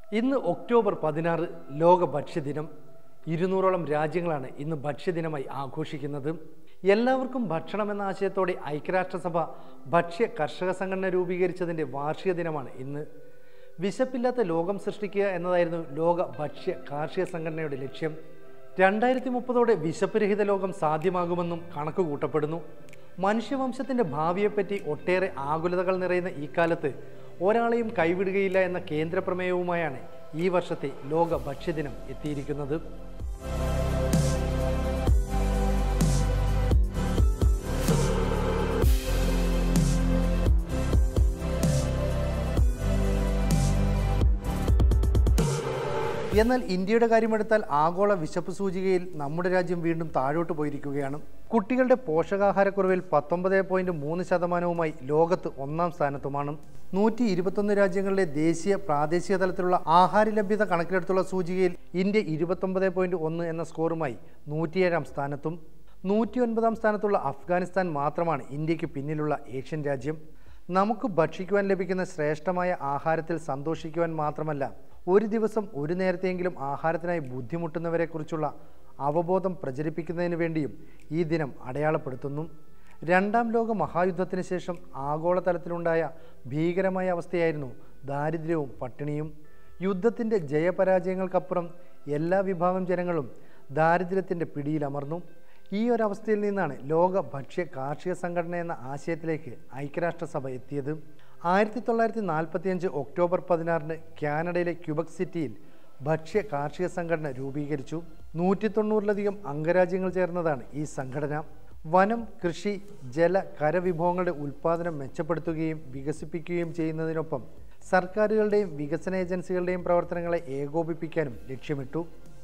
ഇന്ന് ഒക്ടോബർ 16 ലോക ഭക്ഷ്യദിനം. 200ഓളം രാജ്യങ്ങളാണ് ഇന്ന് ഭക്ഷ്യദിനമായി ആഘോഷിക്കുന്നത്. എല്ലാവർക്കും ഭക്ഷണം എന്ന ആശയത്തോടെ ഐക്യരാഷ്ട്രസഭ ഭക്ഷ്യ കർഷക സംഘടന രൂപീകരിച്ചതിൻ്റെ വാർഷിക ദിനമാണ് ഇന്ന്. വിശപ്പില്ലാത്ത ലോകം സൃഷ്ടിക്കുക എന്നതായിരുന്നു ലോക ഭക്ഷ്യ കാർഷിക സംഘടനയുടെ ലക്ഷ്യം. 2030ഓടെ വിശപ്പ് രഹിത ലോകം സാധ്യമാകുമെന്നും കണക്ക് കൂട്ടപ്പെടുന്നു. മനുഷ്യവംശത്തിൻ്റെ ഭാവിയെപ്പറ്റി ഒട്ടേറെ ആകുലതകൾ നിറയുന്ന ഈ കാലത്ത് ഒരാളെയും കൈവിടുകയില്ല എന്ന കേന്ദ്ര പ്രമേയവുമായാണ് ഈ വർഷത്തെ ലോക ഭക്ഷ്യദിനം എത്തിയിരിക്കുന്നത്. എന്നാൽ ഇന്ത്യയുടെ കാര്യമെടുത്താൽ ആഗോള വിശപ്പ് സൂചികയിൽ നമ്മുടെ രാജ്യം വീണ്ടും താഴോട്ട് പോയിരിക്കുകയാണ്. കുട്ടികളുടെ പോഷകാഹാരക്കുറവിൽ 19.3% ലോകത്ത് ഒന്നാം സ്ഥാനത്തുമാണ്. 121 രാജ്യങ്ങളിലെ ദേശീയ പ്രാദേശിക തലത്തിലുള്ള ആഹാര ലഭ്യത കണക്കിലെടുത്തുള്ള സൂചികയിൽ ഇന്ത്യ 29.1 എന്ന സ്കോറുമായി 107-ാം സ്ഥാനത്തും. 109-ാം സ്ഥാനത്തുള്ള അഫ്ഗാനിസ്ഥാൻ മാത്രമാണ് ഇന്ത്യക്ക് പിന്നിലുള്ള ഏഷ്യൻ രാജ്യം. നമുക്ക് ഭക്ഷിക്കുവാൻ ലഭിക്കുന്ന ശ്രേഷ്ഠമായ ആഹാരത്തിൽ സന്തോഷിക്കുവാൻ മാത്രമല്ല, ഒരു ദിവസം ഒരു നേരത്തെയെങ്കിലും ആഹാരത്തിനായി ബുദ്ധിമുട്ടുന്നവരെക്കുറിച്ചുള്ള അവബോധം പ്രചരിപ്പിക്കുന്നതിന് വേണ്ടിയും ഈ ദിനം അടയാളപ്പെടുത്തുന്നു. 2ാം ലോക മഹായുദ്ധത്തിന് ശേഷം ആഗോളതലത്തിലുണ്ടായ ഭീകരമായ അവസ്ഥയായിരുന്നു ദാരിദ്ര്യവും പട്ടിണിയും. യുദ്ധത്തിൻ്റെ ജയപരാജയങ്ങൾക്കപ്പുറം എല്ലാ വിഭാഗം ജനങ്ങളും ദാരിദ്ര്യത്തിൻ്റെ പിടിയിലമർന്നു. ഈ ഒരവസ്ഥയിൽ നിന്നാണ് ലോക ഭക്ഷ്യ കാർഷിക സംഘടന എന്ന ആശയത്തിലേക്ക് ഐക്യരാഷ്ട്രസഭ എത്തിയത്. 1945 ഒക്ടോബർ 16 കാനഡയിലെ ക്യൂബക് സിറ്റിയിൽ ഭക്ഷ്യ കാർഷിക സംഘടന രൂപീകരിച്ചു. 190-ലധികം അംഗരാജ്യങ്ങൾ ചേർന്നതാണ് ഈ സംഘടന. വനം, കൃഷി, ജല, കരവിഭവങ്ങളുടെ ഉൽപ്പാദനം മെച്ചപ്പെടുത്തുകയും വികസിപ്പിക്കുകയും ചെയ്യുന്നതിനൊപ്പം സർക്കാരുകളുടെയും വികസന ഏജൻസികളുടെയും പ്രവർത്തനങ്ങളെ ഏകോപിപ്പിക്കാനും ലക്ഷ്യമിട്ടു.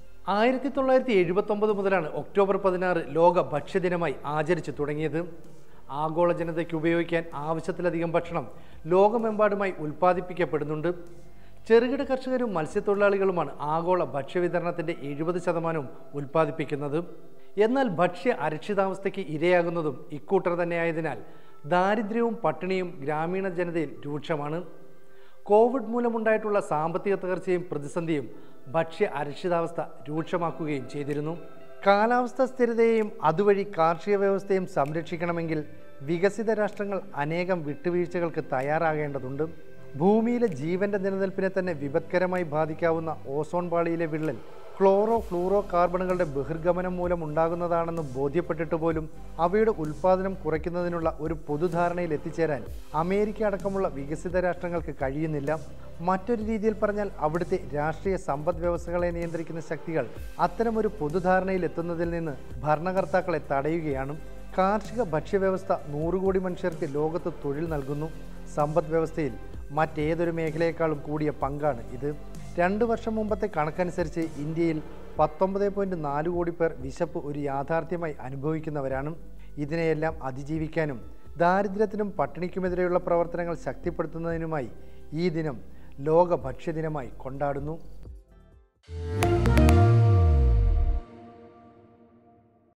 1979 മുതലാണ് ഒക്ടോബർ 16 ലോക ഭക്ഷ്യദിനമായി ആചരിച്ചു തുടങ്ങിയത്. ആഗോള ജനതയ്ക്ക് ഉപയോഗിക്കാൻ ആവശ്യത്തിലധികം ഭക്ഷണം ലോകമെമ്പാടുമായി ഉൽപ്പാദിപ്പിക്കപ്പെടുന്നുണ്ട്. ചെറുകിട കർഷകരും മത്സ്യത്തൊഴിലാളികളുമാണ് ആഗോള ഭക്ഷ്യവിതരണത്തിൻ്റെ 70% ഉൽപ്പാദിപ്പിക്കുന്നത്. എന്നാൽ ഭക്ഷ്യ അരക്ഷിതാവസ്ഥയ്ക്ക് ഇരയാകുന്നതും ഇക്കൂട്ടർ തന്നെയായതിനാൽ ദാരിദ്ര്യവും പട്ടിണിയും ഗ്രാമീണ ജനതയിൽ രൂക്ഷമാണ്. കോവിഡ് മൂലമുണ്ടായിട്ടുള്ള സാമ്പത്തിക തകർച്ചയും പ്രതിസന്ധിയും ഭക്ഷ്യ അരക്ഷിതാവസ്ഥ രൂക്ഷമാക്കുകയും ചെയ്തിരുന്നു. കാലാവസ്ഥ സ്ഥിരതയെയും അതുവഴി കാർഷിക വ്യവസ്ഥയും സംരക്ഷിക്കണമെങ്കിൽ വികസിത രാഷ്ട്രങ്ങൾ അനേകം വിട്ടുവീഴ്ചകൾക്ക് തയ്യാറാകേണ്ടതുണ്ട്. ഭൂമിയിലെ ജീവൻ്റെ നിലനിൽപ്പിനെ തന്നെ വിപത്കരമായി ബാധിക്കാവുന്ന ഓസോൺ പാളിയിലെ വിള്ളൽ ക്ലോറോ ഫ്ലൂറോ കാർബണുകളുടെ ബഹിർഗമനം മൂലം ഉണ്ടാകുന്നതാണെന്ന് ബോധ്യപ്പെട്ടിട്ട് പോലും അവയുടെ ഉൽപ്പാദനം കുറയ്ക്കുന്നതിനുള്ള ഒരു പൊതുധാരണയിൽ എത്തിച്ചേരാൻ അമേരിക്ക അടക്കമുള്ള വികസിത രാഷ്ട്രങ്ങൾക്ക് കഴിയുന്നില്ല. മറ്റൊരു രീതിയിൽ പറഞ്ഞാൽ അവിടുത്തെ രാഷ്ട്രീയ സമ്പദ് വ്യവസ്ഥകളെ നിയന്ത്രിക്കുന്ന ശക്തികൾ അത്തരമൊരു പൊതുധാരണയിൽ എത്തുന്നതിൽ നിന്ന് ഭരണകർത്താക്കളെ തടയുകയാണ്. കാർഷിക ഭക്ഷ്യവ്യവസ്ഥ 100 കോടി മനുഷ്യർക്ക് ലോകത്ത് തൊഴിൽ നൽകുന്നു. സമ്പദ് വ്യവസ്ഥയിൽ മറ്റേതൊരു മേഖലയെക്കാളും കൂടിയ പങ്കാണ് ഇത്. 2 വർഷം മുമ്പത്തെ കണക്കനുസരിച്ച് ഇന്ത്യയിൽ 19.4 കോടി പേർ വിശപ്പ് ഒരു യാഥാർത്ഥ്യമായി അനുഭവിക്കുന്നവരാണ്. ഇതിനെയെല്ലാം അതിജീവിക്കാനും ദാരിദ്ര്യത്തിനും പട്ടിണിക്കുമെതിരെയുള്ള പ്രവർത്തനങ്ങൾ ശക്തിപ്പെടുത്തുന്നതിനുമായി ഈ ദിനം ലോക ഭക്ഷ്യദിനമായി കൊണ്ടാടുന്നു.